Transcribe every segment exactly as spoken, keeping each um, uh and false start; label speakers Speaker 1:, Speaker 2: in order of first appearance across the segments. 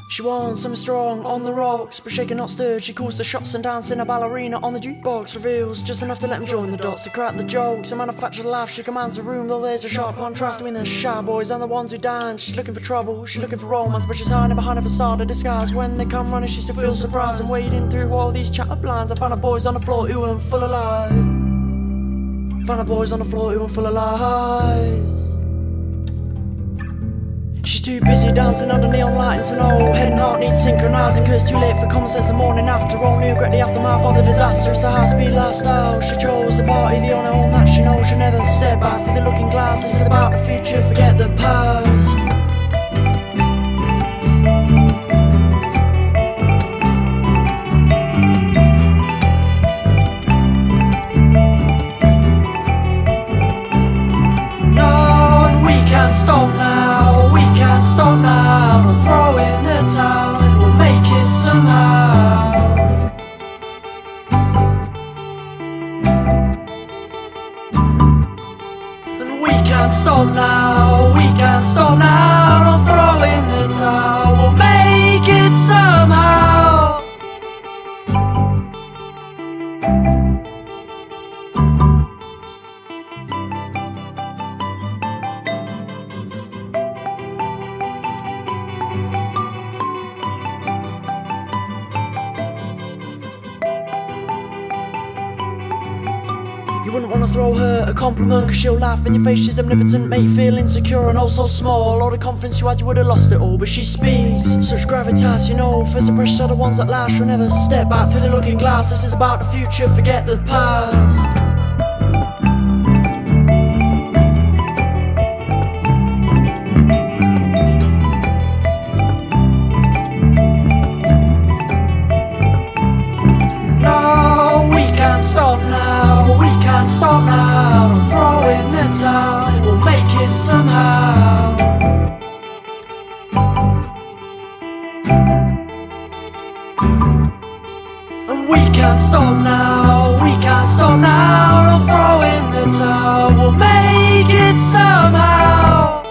Speaker 1: She wants something strong on the rocks, but shaken not stirred. She calls the shots and dancing a ballerina on the jukebox. Reveals just enough to let him join the dots, to crack the jokes and manufacture the laugh. She commands the room, though there's a sharp contrast between the shy boys and the ones who dance. She's looking for trouble, she's looking for romance, but she's hiding behind a facade of disguise. When they come running, she still feels surprised and wading through all these chatter blinds. I find the boys on the floor who are full of lies. Find the boys on the floor who are full of lies. She's too busy dancing under neon lighting to know. Head and heart need synchronizing, cause too late for common sense the morning after. Only regret the aftermath of the disaster. It's a high-speed lifestyle. She chose the party, the only home that she knows. She'll never step back through the looking glass. This is about the future, forget the past. Stop now, we can't stop now. Don't throw in the towel, we'll make it somehow. And we can't stop now, we can't stop now. Don't throw in the towel, we'll make it somehow. You wouldn't want to throw her a compliment, cause she'll laugh in your face. She's omnipotent, make you feel insecure and also small. All the confidence you had, you would have lost it all. But she speaks such gravitas, you know. First impressions are the ones that last. She'll never step back through the looking glass. This is about the future, forget the past. Stop now, we can't stop now. Don't throw in the towel, we'll make it somehow. And we can't stop now, we can't stop now. Don't throw in the towel, we'll make it somehow.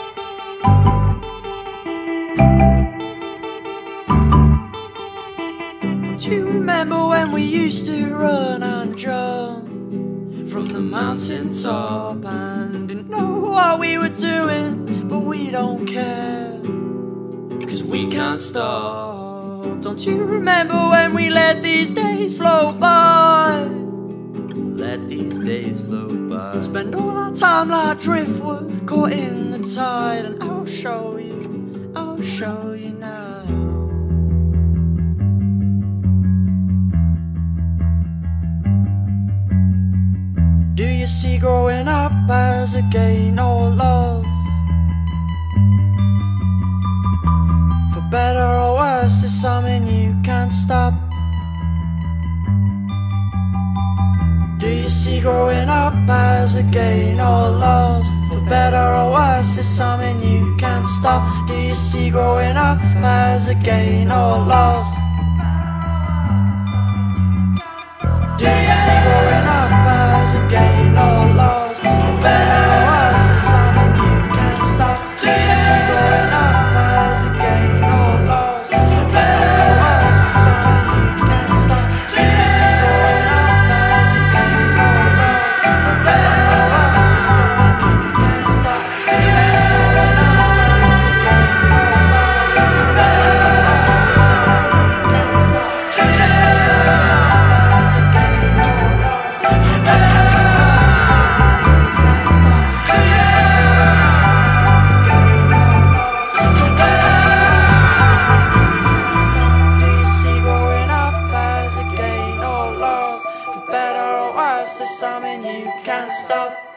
Speaker 1: Don't you remember when we used to run and jump from the mountaintop and didn't know what we were doing, but we don't care, cause we can't stop. Don't you remember when we let these days float by? Let these days float by. Spend all our time like driftwood caught in the tide. And I'll show you, I'll show you now. Do you see growing up as a gain or loss? For better or worse, it's something you can't stop. Do you see growing up as a gain or loss? For better or worse, it's something you can't stop. Do you see growing up as a gain or loss? Do you see growing up as a gain or loss? For better or worse, it's something you can't stop. Do you see growing up as a gain or loss? For better or worse, it's something you can't stop. Do you see growing up as a gain or loss? For better or worse, it's something you can't stop. Do you see growing up as a gain or loss? For better or worse, it's something you can't stop. Do you see growing up as a gain or loss? For better or worse, it's something you can't stop. Do you see growing up as a gain or loss? For better or worse, it's something you can't stop.